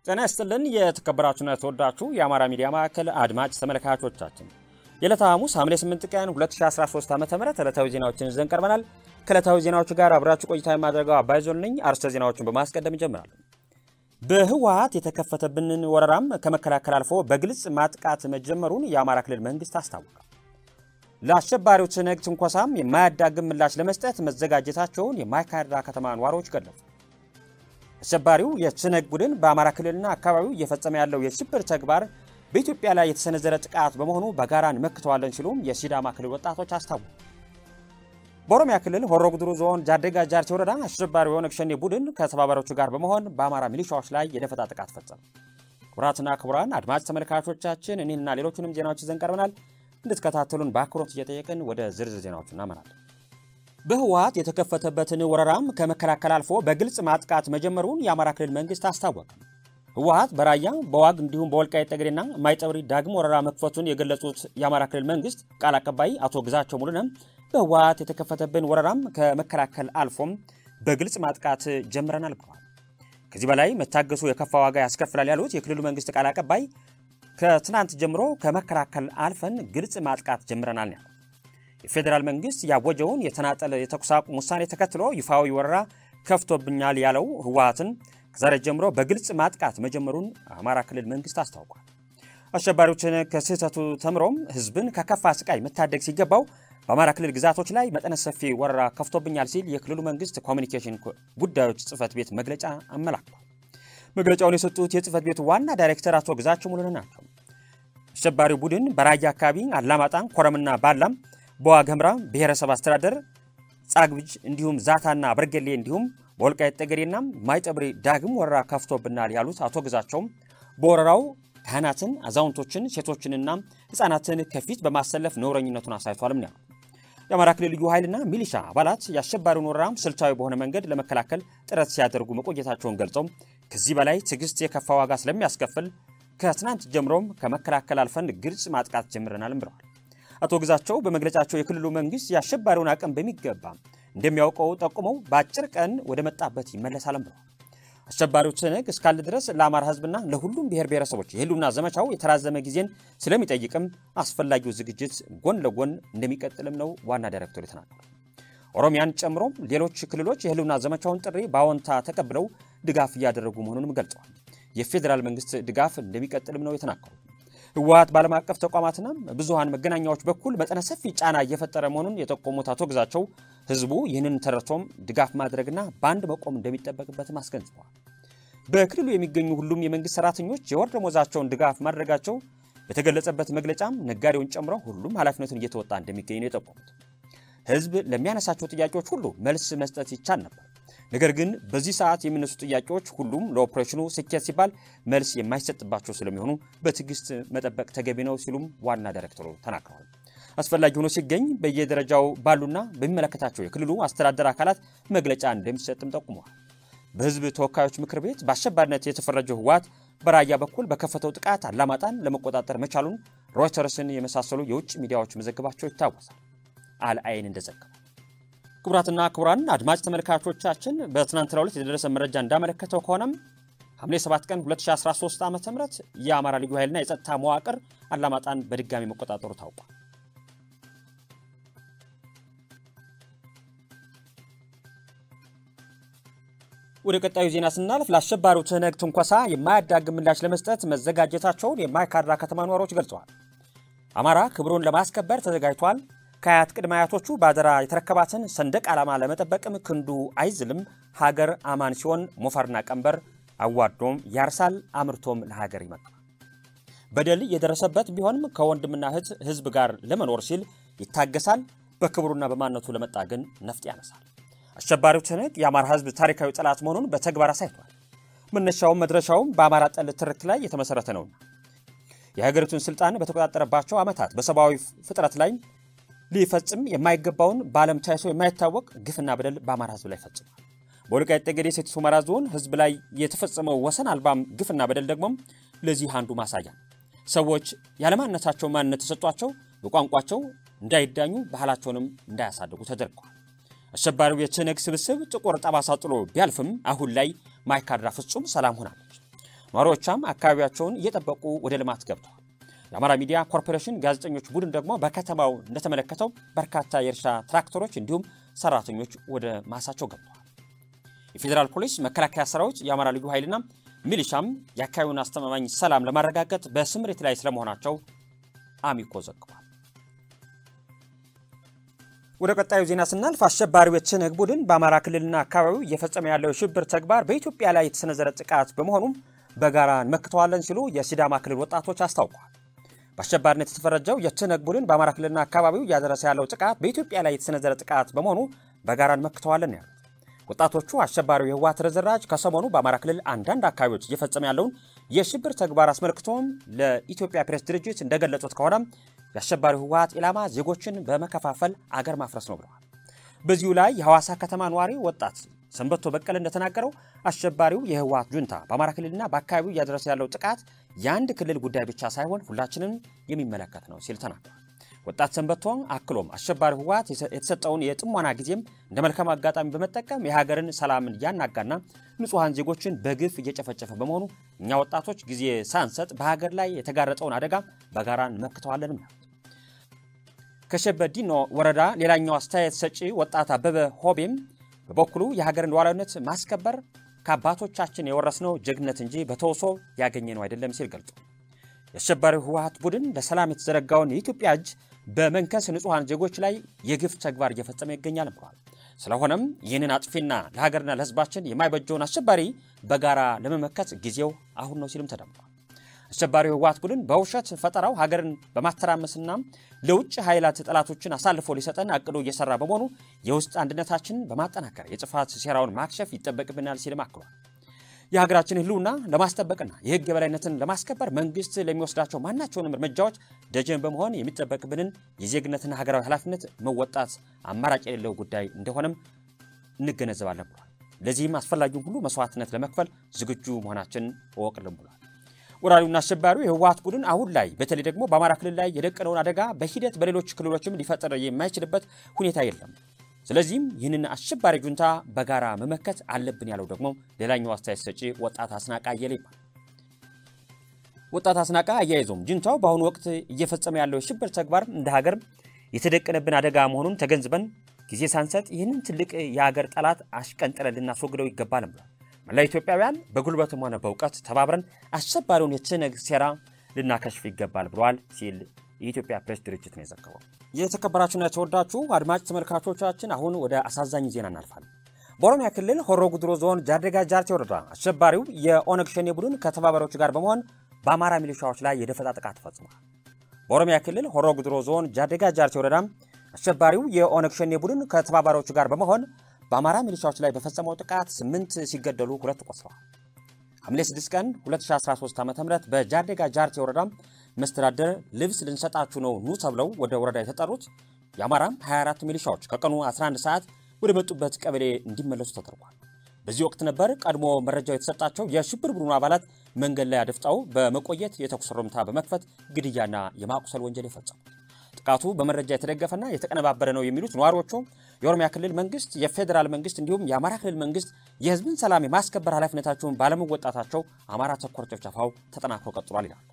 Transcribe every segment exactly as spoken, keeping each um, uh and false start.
ጤና ይስጥልን የተከበራችሁና የተወዳችሁ የአማራ ሚዲያ ማዕከል አድማጭ ተመልካቾቻችን የዕለተ ሐሙስ ሐምሌ ስምንት ቀን ሁለት ሺህ አስራ ሶስት ዓመተ ምህረት ዕለታዊ ዜናዎችን ይዘን ቀርበናል። ከዕለታዊ ዜናዎቹ ጋር አብራችሁ ቆይታ የማደርገው አባይዞን ነኝ። አርዕስተ ዜናዎቹን በማስቀደም ጀምራለሁ። በህወሓት የተከፈተብንን ወረራም ከመከላከል አልፎ በግልጽ ማጥቃት መጀመሩን የአማራ ክልል መንግስት አስታወቀ። ለአሸባሪዎች ነግ ትንኮሳም የማያዳግም ምላሽ ለመስጠት መዘጋጀታቸውን የማይካድራ ከተማ ነዋሪዎች ገለጹ። አሸባሪው የትነግ ቡድን በአማራ ክልልና አካባቢው እየፈጸመ ያለው የሽብር ተግባር በኢትዮጵያ ላይ የተሰነዘረ ጥቃት በመሆኑ በጋራን መክተዋለን ሲሉም የሲዳማ ክልል ወጣቶች አስታወቁ። በኦሮሚያ ክልል ሆሮ ጉዱሩ ዞን ጃደጋ ጃርቴ ወረዳ አሸባሪው የኦነግ ሸኔ ቡድን ከተባባሪዎቹ ጋር በመሆን በአማራ ሚሊሻዎች ላይ የደፈጣ ጥቃት ፈጸመ። ክቡራትና ክቡራን አድማጭ ተመልካቾቻችን እኔና ሌሎችንም ዜናዎች ይዘን ቀርበናል። እንድትከታተሉን በአክብሮት እየጠየቅን ወደ ዝርዝር ዜናዎቹ እናመራለን። በህወሓት የተከፈተበትን ወረራም ከመከላከል አልፎ በግልጽ ማጥቃት መጀመሩን የአማራ ክልል መንግስት አስታወቀ። ህወሓት በራያ በዋግ እንዲሁም በወልቃይት ጠገዴና ማይጠብሪ ዳግም ወረራ መክፈቱን የገለጹት የአማራ ክልል መንግስት ቃል አቀባይ አቶ ግዛቸው ሙሉነህ በህወሓት የተከፈተብን ወረራም ከመከላከል አልፎም በግልጽ ማጥቃት ጀምረናል ብለዋል። ከዚህ በላይ መታገሱ የከፋ ዋጋ ያስከፍላል ያሉት የክልሉ መንግስት ቃል አቀባይ ከትናንት ጀምሮ ከመከላከል አልፈን ግልጽ ማጥቃት ጀምረናል ነው። የፌደራል መንግስት ያወጀውን የተናጠለ የተኩስ አቁም ውሳኔ ተከትሎ ይፋዊ ወረራ ከፍቶብኛል ያለው ህወሓትን ከዛሬ ጀምሮ በግልጽ ማጥቃት መጀመሩን አማራ ክልል መንግስት አስታውቋል። አሸባሪዎችን ከስህተቱ ተምሮም ህዝብን ከከፋ ስቃይ መታደግ ሲገባው በአማራ ክልል ግዛቶች ላይ መጠነ ሰፊ ወረራ ከፍቶብኛል ሲል የክልሉ መንግስት ኮሚኒኬሽን ጉዳዮች ጽህፈት ቤት መግለጫ አመላክቷል። መግለጫውን የሰጡት የጽህፈት ቤቱ ዋና ዳይሬክተር አቶ ግዛቸው ሙሉነህ ናቸው። አሸባሪው ቡድን በራያ አካባቢ አላማጣን፣ ኮረምና ባላም በዋግምራ ብሔረሰብ አስተዳደር ጻግብጅ እንዲሁም ዛታና በርገሌ እንዲሁም በወልቃይት ጠገዴና ማይጠብሪ ዳግም ወረራ ከፍቶብናል ያሉት አቶ ግዛቸው በወረራው ካህናትን፣ አዛውንቶችን፣ ሴቶችንና ህፃናትን ከፊት በማሰለፍ ነውረኝነቱን አሳይቷልም ነው። የአማራ ክልል ልዩ ኃይልና ሚሊሻ አባላት የአሸባሪውን ወረራ ስልታዊ በሆነ መንገድ ለመከላከል ጥረት ሲያደርጉ መቆየታቸውን ገልጸው ከዚህ በላይ ትግስት የከፋ ዋጋ ስለሚያስከፍል ከትናንት ጀምሮም ከመከላከል አልፈን ግልጽ ማጥቃት ጀምረናልም ብለዋል። አቶ ግዛቸው በመግለጫቸው የክልሉ መንግስት ያሸባሪውን አቅም በሚገባ እንደሚያውቀው ጠቁመው በአጭር ቀን ወደ መጣበት ይመለሳልም ብለዋል። አሸባሪው ትነግ እስካለ ድረስ ለአማራ ህዝብና ለሁሉም ብሔር ብሔረሰቦች የህልውና ዘመቻው የተራዘመ ጊዜን ስለሚጠይቅም አስፈላጊው ዝግጅት ጎን ለጎን እንደሚቀጥልም ነው ዋና ዳይሬክተሩ የተናገሩት። ኦሮሚያን ጨምሮ ሌሎች ክልሎች የህልውና ዘመቻውን ጥሪ በአዎንታ ተቀብለው ድጋፍ እያደረጉ መሆኑንም ገልጸዋል። የፌደራል መንግስት ድጋፍ እንደሚቀጥልም ነው የተናገሩት። ህወሓት ባለም አቀፍ ተቋማትና ብዙሃን መገናኛዎች በኩል መጠነ ሰፊ ጫና እየፈጠረ መሆኑን የጠቆሙት አቶ ግዛቸው ህዝቡ ይህንን ተረድቶም ድጋፍ ማድረግና ባንድ መቆም እንደሚጠበቅበትም አስገንዝበዋል። በክልሉ የሚገኙ ሁሉም የመንግስት ሰራተኞች የወር ደመወዛቸውን ድጋፍ ማድረጋቸው በተገለጸበት መግለጫም ነጋዴውን ጨምሮ ሁሉም ኃላፊነቱን እየተወጣ እንደሚገኝ ነው የጠቆሙት። ህዝብ ለሚያነሳቸው ጥያቄዎች ሁሉ መልስ መስጠት ይቻል ነበር። ነገር ግን በዚህ ሰዓት የሚነሱ ጥያቄዎች ሁሉም ለኦፕሬሽኑ ስኬት ሲባል መልስ የማይሰጥባቸው ስለሚሆኑ በትግስት መጠበቅ ተገቢ ነው ሲሉም ዋና ዳይሬክተሩ ተናግረዋል። አስፈላጊ ሆኖ ሲገኝ በየደረጃው ባሉና በሚመለከታቸው የክልሉ አስተዳደር አካላት መግለጫ እንደሚሰጥም ጠቁመዋል። በህዝብ ተወካዮች ምክር ቤት በአሸባሪነት የተፈረጀው ህወሓት በራያ በኩል በከፈተው ጥቃት አላማጣን ለመቆጣጠር መቻሉን ሮይተርስን የመሳሰሉ የውጭ ሚዲያዎች መዘገባቸው ይታወሳል። አልአይን እንደዘገበው ክቡራትና ክቡራን አድማጭ ተመልካቾቻችን በትናንትናው ዕለት የደረሰ መረጃ እንዳመለከተው ከሆነም ሐምሌ ሰባት ቀን ሁለት ሺህ አስራ ሶስት ዓመተ ምህረት የአማራ ልዩ ኃይልና የጸጥታ መዋቅር አላማጣን በድጋሚ መቆጣጠሩ ታውቋል። ወደ ቀጣዩ ዜና ስናልፍ ለአሸባሪው ትነግ ትንኮሳ የማያዳግም ምላሽ ለመስጠት መዘጋጀታቸውን የማይካድራ ከተማ ነዋሪዎች ገልጸዋል። አማራ ክብሩን ለማስከበር ተዘጋጅቷል። ከአያት ቅድመ አያቶቹ ባደራ የተረከባትን ሰንደቅ ዓላማ ለመጠበቅም ክንዱ አይዝልም። ሀገር አማን ሲሆን ሞፈርና ቀንበር አዋዶም ያርሳል፣ አምርቶም ለሀገር ይመጣል። በደል የደረሰበት ቢሆንም ከወንድምና እህት ህዝብ ጋር ለመኖር ሲል ይታገሳል። በክብሩና በማንነቱ ለመጣ ግን ነፍጥ ያነሳል። አሸባሪው ትነግ የአማራ ህዝብ ታሪካዊ ጠላት መሆኑን በተግባር አሳይቷል። መነሻውም መድረሻውም በአማራ ጠል ትርክ ላይ የተመሰረተ ነው። የሀገሪቱን ስልጣን በተቆጣጠረባቸው ዓመታት በሰብአዊ ፍጥረት ላይ ሊፈጽም የማይገባውን ባለም ታይቶ የማይታወቅ ግፍና በደል በአማራ ህዝብ ላይ ፈጽሟል። በወልቃይት ጠገዴ ሰቲት ሁመራ ዞን ህዝብ ላይ የተፈጸመው ወሰን አልባም ግፍና በደል ደግሞ ለዚህ አንዱ ማሳያ። ሰዎች ያለማንነታቸው ማንነት ተሰጧቸው በቋንቋቸው እንዳይዳኙ ባህላቸውንም እንዳያሳድጉ ተደርጓል። አሸባሪው የትነግ ስብስብ ጥቁር ጠባሳ ጥሎ ቢያልፍም አሁን ላይ ማይካድራ ፍጹም ሰላም ሆናለች። ኗሪዎችም አካባቢያቸውን እየጠበቁ ወደ ልማት ገብተዋል። የአማራ ሚዲያ ኮርፖሬሽን ጋዜጠኞች ቡድን ደግሞ በከተማው እንደተመለከተው በርካታ የእርሻ ትራክተሮች እንዲሁም ሰራተኞች ወደ ማሳቸው ገብተዋል። የፌደራል ፖሊስ፣ መከላከያ ሰራዊት፣ የአማራ ልዩ ኃይልና ሚሊሻም የአካባቢውን አስተማማኝ ሰላም ለማረጋገጥ በስምሪት ላይ ስለመሆናቸው አሚኮ ዘግቧል። ወደ ቀጣዩ ዜና ስናልፍ አሸባሪው የትነግ ቡድን በአማራ ክልልና አካባቢው እየፈጸመ ያለው የሽብር ተግባር በኢትዮጵያ ላይ የተሰነዘረ ጥቃት በመሆኑም በጋራ እንመክተዋለን ሲሉ የሲዳማ ክልል ወጣቶች አስታውቀዋል። በአሸባሪነት የተፈረጀው የትነግ ቡድን በአማራ ክልልና አካባቢው እያደረሰ ያለው ጥቃት በኢትዮጵያ ላይ የተሰነዘረ ጥቃት በመሆኑ በጋራ እንመክተዋለን ያሉት ወጣቶቹ አሸባሪው የህወሓት ርዝራጅ ከሰሞኑ በአማራ ክልል አንዳንድ አካባቢዎች እየፈጸመ ያለውን የሽብር ተግባር አስመልክቶም ለኢትዮጵያ ፕሬስ ድርጅት እንደገለጹት ከሆነ የአሸባሪው ህወሓት ኢላማ ዜጎችን በመከፋፈል አገር ማፍረስ ነው ብለዋል። በዚሁ ላይ የሐዋሳ ከተማ ኗሪ ወጣት ሰንበቶ በቀለ እንደተናገረው አሸባሪው የህወሓት ጁንታ በአማራ ክልልና በአካባቢው እያደረሰ ያለው ጥቃት የአንድ ክልል ጉዳይ ብቻ ሳይሆን ሁላችንን የሚመለከት ነው ሲል ተናግሯል። ወጣት ሰንበቶ አክሎም አሸባሪው ህወሓት የተሰጠውን የጥሞና ጊዜም እንደ መልካም አጋጣሚ በመጠቀም የሀገርን ሰላምን ያናጋና ንጹሃን ዜጎችን በግፍ እየጨፈጨፈ በመሆኑ እኛ ወጣቶች ጊዜ ሳንሰጥ በሀገር ላይ የተጋረጠውን አደጋ በጋራ እንመክተዋለን። ከሸበዲኖ ወረዳ ሌላኛው አስተያየት ሰጪ ወጣት አበበ ሆቤም በበኩሉ የሀገርን ሉዓላዊነት ማስከበር ከአባቶቻችን የወረስነው ጀግነት እንጂ በተወሶ ያገኘነው አይደለም ሲል ገልጿል። የአሸባሪው ህወሓት ቡድን ለሰላም የተዘረጋውን የኢትዮጵያ እጅ በመንከስ ንጹሃን ዜጎች ላይ የግፍ ተግባር እየፈጸመ ይገኛል ብለዋል። ስለሆነም ይህንን አጥፊና ለሀገርና ለህዝባችን የማይበጀውን አሸባሪ በጋራ ለመመከት ጊዜው አሁን ነው ሲልም ተደምጧል። አሸባሪው ህወሓት ቡድን በውሸት ፈጠራው ሀገርን በማተራመስና ለውጭ ኃይላት ጠላቶችን አሳልፎ ሊሰጠን አቅዶ እየሰራ በመሆኑ የውስጥ አንድነታችንን በማጠናከር የጥፋት ሴራውን ማክሸፍ ይጠበቅብናል ሲልም አክሏል። የሀገራችን ህልውና ለማስጠበቅና የህግ የበላይነትን ለማስከበር መንግስት ለሚወስዳቸው ማናቸውንም እርምጃዎች ደጀን በመሆን የሚጠበቅብንን የዜግነትና ሀገራዊ ኃላፊነት መወጣት አማራጭ የሌለው ጉዳይ እንደሆነም እንገነዘባለን ብሏል። ለዚህም አስፈላጊውን ሁሉ መስዋዕትነት ለመክፈል ዝግጁ መሆናችንን ወቅልን ብሏል። ወራሪውና አሸባሪው የህወሓት ቡድን አሁን ላይ በተለይ ደግሞ በአማራ ክልል ላይ የደቀነውን አደጋ በሂደት በሌሎች ክልሎችም ሊፈጠር የማይችልበት ሁኔታ የለም። ስለዚህም ይህንን አሸባሪ ጁንታ በጋራ መመከት አለብን ያለው ደግሞ ሌላኛው አስተያየት ሰጪ ወጣት አስናቃ አየለ ይባላል። ወጣት አስናቃ አያይዞም ጁንታው በአሁኑ ወቅት እየፈጸመ ያለው የሽብር ተግባር እንደ ሀገር የተደቀነብን አደጋ መሆኑን ተገንዝበን ጊዜ ሳንሰጥ ይህንን ትልቅ የሀገር ጠላት አሽቀንጥረን ልናስወግደው ይገባል ብሏል። መላ ኢትዮጵያውያን በጉልበትም ሆነ በእውቀት ተባብረን አሸባሪውን የትነግ ሴራ ልናከሽፍ ይገባል ብሏል ሲል የኢትዮጵያ ፕሬስ ድርጅት ነው የዘገበው። የተከበራችሁና የተወዳችሁ አድማጭ ተመልካቾቻችን አሁን ወደ አሳዛኝ ዜና እናልፋለን። በኦሮሚያ ክልል ሆሮ ጉድሩ ዞን ጃርዴጋ ጃርቴ ወረዳ አሸባሪው የኦነግ ሸኔ ቡድን ከተባባሪዎቹ ጋር በመሆን በአማራ ሚሊሻዎች ላይ የደፈጣ ጥቃት ፈጽሟል። በኦሮሚያ ክልል ሆሮ ጉድሩ ዞን ጃርዴጋ ጃርቴ ወረዳ አሸባሪው የኦነግ ሸኔ ቡድን ከተባባሪዎቹ ጋር በመሆን በአማራ ሚሊሻዎች ላይ በፈጸመው ጥቃት ስምንት ሲገደሉ ሁለት ቆስለዋል። ሐምሌ ስድስት ቀን ሁለት ሺህ አስራ ሶስት ዓ.ም በጃርዴጋ ጃርቴ ወረዳ መስተዳደር ልብስ ልንሰጣችሁ ነው ኑ ተብለው ወደ ወረዳ የተጠሩት የአማራ ሃያ አራት ሚሊሻዎች ከቀኑ አስራ አንድ ሰዓት ወደ መጡበት ቀበሌ እንዲመለሱ ተደርጓል። በዚህ ወቅት ነበር ቀድሞ መረጃው የተሰጣቸው የሽብር ቡድኑ አባላት መንገድ ላይ አድፍጠው በመቆየት የተኩስ ርምታ በመክፈት ግድያና የማቁሰል ወንጀል የፈጸሙ። ጥቃቱ በመረጃ የተደገፈና የተቀነባበረ ነው የሚሉት ነዋሪዎቹ የኦሮሚያ ክልል መንግስት፣ የፌደራል መንግስት እንዲሁም የአማራ ክልል መንግስት የህዝብን ሰላም የማስከበር ኃላፊነታቸውን ባለመወጣታቸው አማራ ተኮር ጭፍጨፋው ተጠናክሮ ቀጥሏል ይላል።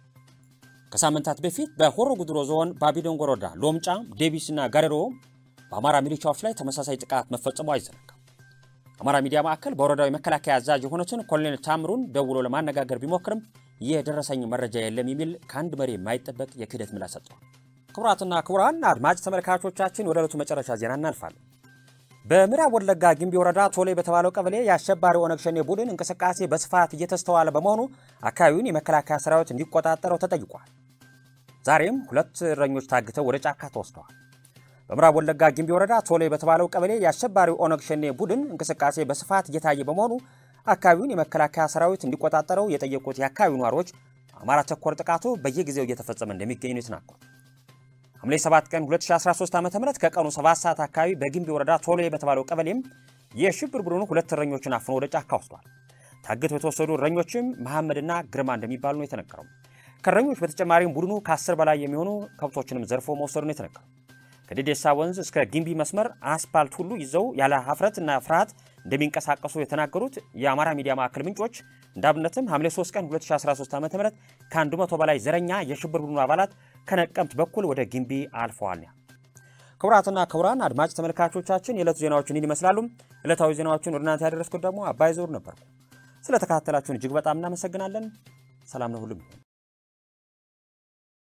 ከሳምንታት በፊት በሆሮ ጉድሩ ዞን ባቢዶንጎ ወረዳ ሎምጫ፣ ዴቢስና ጋሬሮ በአማራ ሚሊሻዎች ላይ ተመሳሳይ ጥቃት መፈጸሙ አይዘነጋም። አማራ ሚዲያ ማዕከል በወረዳው የመከላከያ አዛዥ የሆኑትን ኮሎኔል ታምሩን ደውሎ ለማነጋገር ቢሞክርም የደረሰኝ መረጃ የለም የሚል ከአንድ መሪ የማይጠበቅ የክህደት ምላሽ ሰጥቷል። ክቡራትና ክቡራን አድማጭ ተመልካቾቻችን ወደ ዕለቱ መጨረሻ ዜና እናልፋለን። በምዕራብ ወለጋ ግምቢ ወረዳ ቶሌ በተባለው ቀበሌ የአሸባሪው ኦነግ ሸኔ ቡድን እንቅስቃሴ በስፋት እየተስተዋለ በመሆኑ አካባቢውን የመከላከያ ሰራዊት እንዲቆጣጠረው ተጠይቋል። ዛሬም ሁለት እረኞች ታግተው ወደ ጫካ ተወስደዋል። በምዕራብ ወለጋ ግምቢ ወረዳ ቶሌ በተባለው ቀበሌ የአሸባሪው ኦነግ ሸኔ ቡድን እንቅስቃሴ በስፋት እየታየ በመሆኑ አካባቢውን የመከላከያ ሰራዊት እንዲቆጣጠረው የጠየቁት የአካባቢው ነዋሪዎች አማራ ተኮር ጥቃቱ በየጊዜው እየተፈጸመ እንደሚገኝ ነው የተናገሩት። ሐምሌ ሰባት ቀን ሁለት ሺህ አስራ ሶስት ዓ.ም ከቀኑ ሰባት ሰዓት አካባቢ በግምቢ ወረዳ ቶሌ በተባለው ቀበሌም የሽብር ቡድኑ ሁለት እረኞችን አፍኖ ወደ ጫካ ወስዷል። ታግተው የተወሰዱ እረኞችም መሐመድና ግርማ እንደሚባሉ ነው የተነገረው። ከእረኞች በተጨማሪም ቡድኑ ከአስር በላይ የሚሆኑ ከብቶችንም ዘርፎ መውሰዱ ነው የተነገረው። ከደዴሳ ወንዝ እስከ ግምቢ መስመር አስፓልት ሁሉ ይዘው ያለ ሀፍረትና ፍርሃት እንደሚንቀሳቀሱ የተናገሩት የአማራ ሚዲያ ማዕከል ምንጮች እንዳብነትም ሐምሌ ሶስት ቀን ሁለት ሺህ አስራ ሶስት ዓ.ም ከአንድ መቶ በላይ ዘረኛ የሽብር ቡድኑ አባላት ከነቀምት በኩል ወደ ጊምቢ አልፈዋል። ክቡራትና ክቡራን አድማጭ ተመልካቾቻችን የዕለቱ ዜናዎችን ይመስላሉ። ዕለታዊ ዜናዎችን ወደ እናንተ ያደረስኩት ደግሞ አባይ ዞር ነበርኩ። ስለተከታተላችሁን እጅግ በጣም እናመሰግናለን። ሰላም ነው ሁሉም